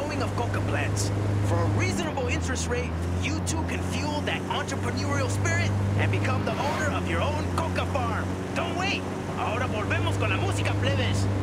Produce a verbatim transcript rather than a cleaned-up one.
growing of coca plants. For a reasonable interest rate, you too can fuel that entrepreneurial spirit and become the owner of your own coca farm. Don't wait. Ahora volvemos con la música, plebes.